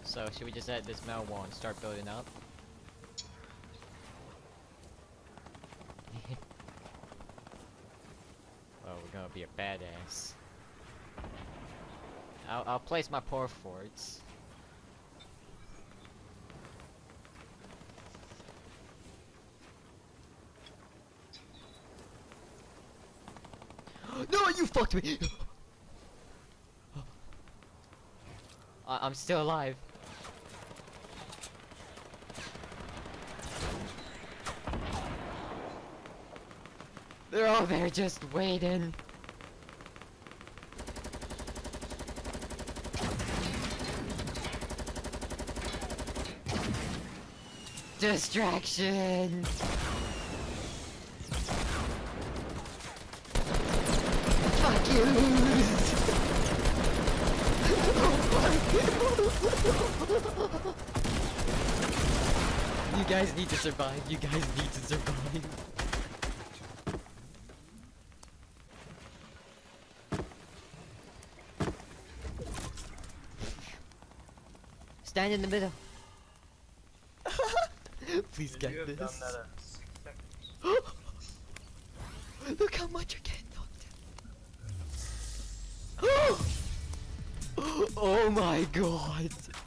So should we just let this metal wall and start building up? Oh, we're gonna be a badass. I'll place my poor forts. No, you fucked me! I'm still alive. They're all there just waiting. Distraction! Fuck you! You guys need to survive. You guys need to survive. Stand in the middle. Please You get have this. done that in 6 seconds. Look how much you're getting knocked. Oh my god.